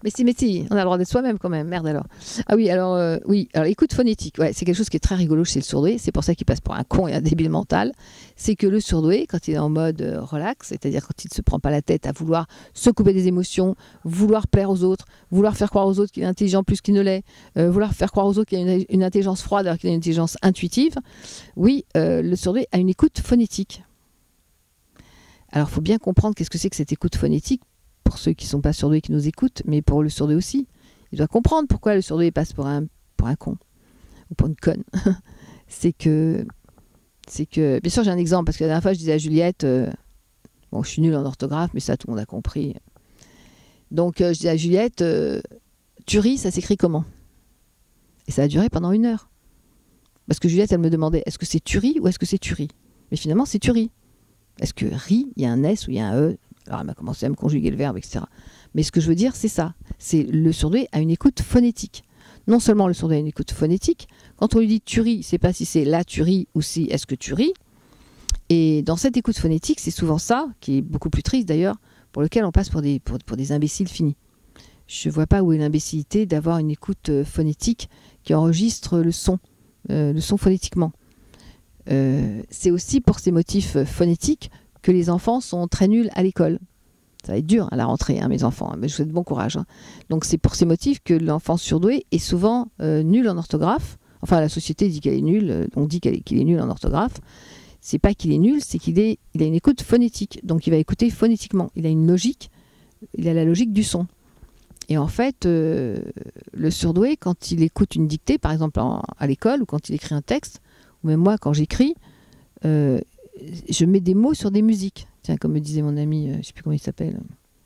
Mais si, on a le droit d'être soi-même quand même, merde alors. Ah oui, alors écoute phonétique, ouais, c'est quelque chose qui est très rigolo chez le sourdoué, c'est pour ça qu'il passe pour un con et un débile mental. C'est que le sourdoué, quand il est en mode relax, c'est-à-dire quand il ne se prend pas la tête à vouloir se couper des émotions, vouloir plaire aux autres, vouloir faire croire aux autres qu'il est intelligent plus qu'il ne l'est, vouloir faire croire aux autres qu'il a une intelligence froide alors qu'il a une intelligence intuitive, oui, le sourdoué a une écoute phonétique. Alors il faut bien comprendre qu'est-ce que c'est que cette écoute phonétique, pour ceux qui ne sont pas surdoués qui nous écoutent, mais pour le surdoué aussi. Il doit comprendre pourquoi le surdoué passe pour un con ou pour une conne. c'est que, bien sûr j'ai un exemple, parce que la dernière fois je disais à Juliette, bon je suis nulle en orthographe, mais ça tout le monde a compris. Donc je disais à Juliette, tu ris, ça s'écrit comment? Et ça a duré pendant 1 heure. Parce que Juliette elle me demandait, est-ce que c'est tu ris ou est-ce que c'est tu ris? Mais finalement c'est tu ris. Est-ce que ri, il y a un S ou il y a un E? Alors elle m'a commencé à me conjuguer le verbe, etc. Mais ce que je veux dire, c'est ça. C'est le sourdoué a une écoute phonétique. Non seulement le sourdoué a une écoute phonétique, quand on lui dit tu ris, il ne sait pas si c'est là tu ris ou si est-ce que tu ris. Et dans cette écoute phonétique, c'est souvent ça, qui est beaucoup plus triste d'ailleurs, pour lequel on passe pour des imbéciles finis. Je ne vois pas où est l'imbécilité d'avoir une écoute phonétique qui enregistre le son phonétiquement. C'est aussi pour ces motifs phonétiques que les enfants sont très nuls à l'école. Ça va être dur à la rentrée, hein, mes enfants, mais je vous souhaite bon courage. Hein. Donc c'est pour ces motifs que l'enfant surdoué est souvent nul en orthographe. Enfin, la société dit qu'elle est nulle, on dit qu'il est nul en orthographe. C'est pas qu'il est nul, c'est qu'il a une écoute phonétique. Donc il va écouter phonétiquement. Il a une logique, il a la logique du son. Et en fait, le surdoué, quand il écoute une dictée, par exemple à l'école, ou quand il écrit un texte, ou même moi quand j'écris, je mets des mots sur des musiques. Tiens, comme me disait mon ami, je ne sais plus comment il s'appelle,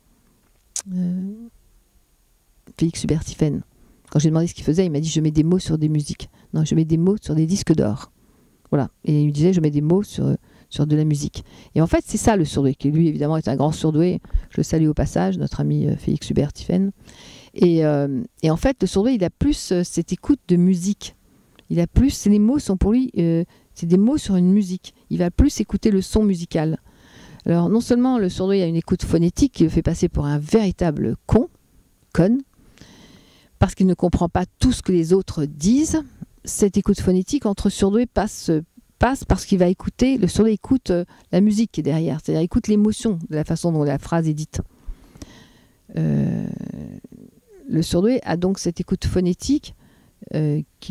Félix Hubert-Tiffen. Quand j'ai demandé ce qu'il faisait, il m'a dit je mets des mots sur des musiques. Non, je mets des mots sur des disques d'or. Voilà. Et il me disait je mets des mots sur de la musique. Et en fait, c'est ça le surdoué, qui lui évidemment est un grand surdoué. Je le salue au passage, notre ami Félix Hubert-Tiffen. Et en fait, le surdoué, il a plus cette écoute de musique. Il a plus, les mots sont pour lui, c'est des mots sur une musique. Il va plus écouter le son musical. Alors, non seulement le surdoué a une écoute phonétique qui le fait passer pour un véritable conne, parce qu'il ne comprend pas tout ce que les autres disent. Cette écoute phonétique entre surdoué passe parce qu'il va écouter, le surdoué écoute la musique qui est derrière, c'est-à-dire écoute l'émotion de la façon dont la phrase est dite. Le surdoué a donc cette écoute phonétique qui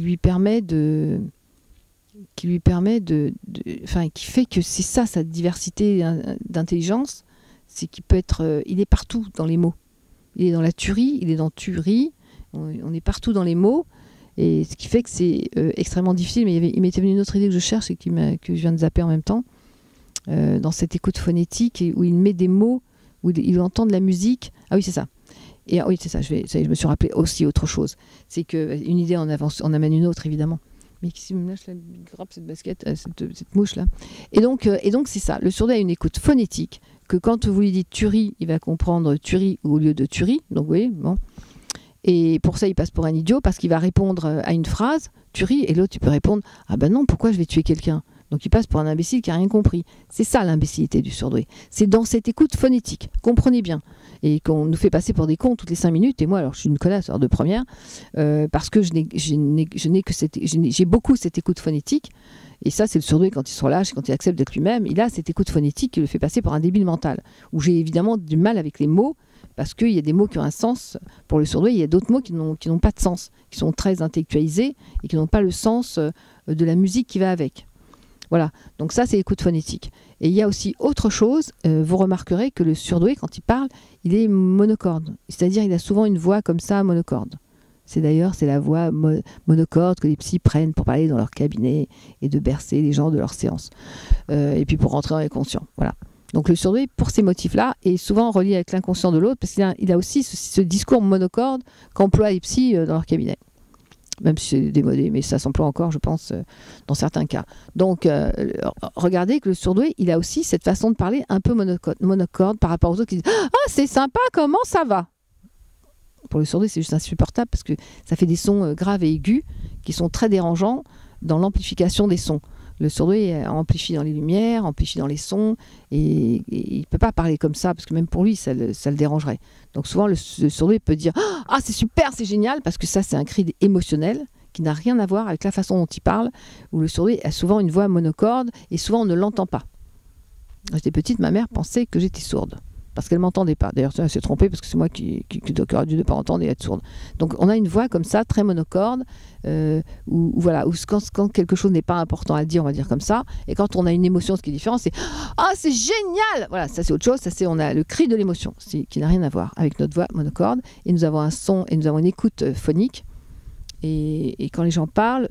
fait que c'est ça sa diversité d'intelligence, c'est qu'il peut être, il est partout dans les mots. Il est dans la tuerie, il est dans tuerie, on est partout dans les mots, et ce qui fait que c'est extrêmement difficile. Mais il m'était venu une autre idée que je cherche et que je viens de zapper en même temps, dans cette écoute phonétique où il met des mots, où il entend de la musique. Ah oui, c'est ça. Et oui, c'est ça, je me suis rappelé aussi autre chose. C'est qu'une idée en amène une autre, évidemment. Mais qui me lâche la grappe, cette basket, cette mouche-là. Et donc c'est ça. Le sourd a une écoute phonétique, que quand vous lui dites tuerie, il va comprendre tuerie au lieu de tuerie. Donc, vous voyez, bon. Et pour ça, il passe pour un idiot, parce qu'il va répondre à une phrase, tuerie, et l'autre, il peut répondre, ah ben non, pourquoi je vais tuer quelqu'un? Donc il passe pour un imbécile qui n'a rien compris. C'est ça l'imbécilité du surdoué. C'est dans cette écoute phonétique. Comprenez bien. Et qu'on nous fait passer pour des cons toutes les 5 minutes. Et moi, alors je suis une connasse de première, parce que j'ai beaucoup cette écoute phonétique. Et ça, c'est le surdoué quand il se relâche, quand il accepte d'être lui-même. Il a cette écoute phonétique qui le fait passer pour un débile mental. Où j'ai évidemment du mal avec les mots, parce qu'il y a des mots qui ont un sens pour le surdoué. Il y a d'autres mots qui n'ont pas de sens, qui sont très intellectualisés et qui n'ont pas le sens de la musique qui va avec. Voilà, donc ça c'est l'écoute phonétique. Et il y a aussi autre chose, vous remarquerez que le surdoué, quand il parle, il est monocorde. C'est-à-dire il a souvent une voix comme ça, monocorde. C'est la voix monocorde que les psys prennent pour parler dans leur cabinet et de bercer les gens de leur séance. Et puis pour rentrer dans les conscients. Voilà. Donc le surdoué, pour ces motifs-là, est souvent relié avec l'inconscient de l'autre, parce qu'il a aussi ce discours monocorde qu'emploient les psys dans leur cabinet. Même si c'est démodé, mais ça s'emploie encore, je pense, dans certains cas. Donc, regardez que le surdoué, il a aussi cette façon de parler un peu monocorde par rapport aux autres qui disent « Ah, c'est sympa, comment ça va ?» Pour le surdoué, c'est juste insupportable parce que ça fait des sons graves et aigus qui sont très dérangeants dans l'amplification des sons. Le sourd-muet amplifie dans les lumières, amplifie dans les sons, et il ne peut pas parler comme ça, parce que même pour lui, ça le dérangerait. Donc souvent, le sourd-muet peut dire « Ah, c'est super, c'est génial !» parce que ça, c'est un cri émotionnel qui n'a rien à voir avec la façon dont il parle, où le sourd-muet a souvent une voix monocorde, et souvent on ne l'entend pas. Quand j'étais petite, ma mère pensait que j'étais sourde, parce qu'elle ne m'entendait pas. D'ailleurs, elle s'est trompée, parce que c'est moi qui aurais dû ne pas entendre et être sourde. Donc on a une voix comme ça, très monocorde, où quand quelque chose n'est pas important à dire, on va dire comme ça, et quand on a une émotion, ce qui est différent, c'est « Ah, c'est génial !» Voilà, ça c'est autre chose, on a le cri de l'émotion, qui n'a rien à voir avec notre voix monocorde, et nous avons un son, et nous avons une écoute phonique, et quand les gens parlent,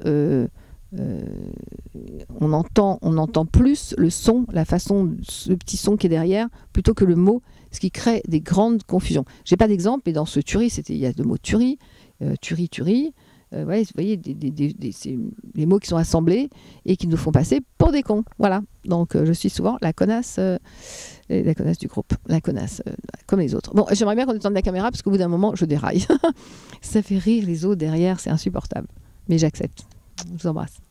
on entend plus le son, la façon, le petit son qui est derrière, plutôt que le mot, ce qui crée des grandes confusions. J'ai pas d'exemple, mais dans ce tuerie, il y a le mot tuerie, tuerie. Ouais, vous voyez, c'est les mots qui sont assemblés et qui nous font passer pour des cons. Voilà. Donc je suis souvent la connasse du groupe, la connasse, comme les autres. Bon, j'aimerais bien qu'on étende la caméra parce qu'au bout d'un moment, je déraille. Ça fait rire les autres derrière, c'est insupportable. Mais j'accepte. Je vous embrasse.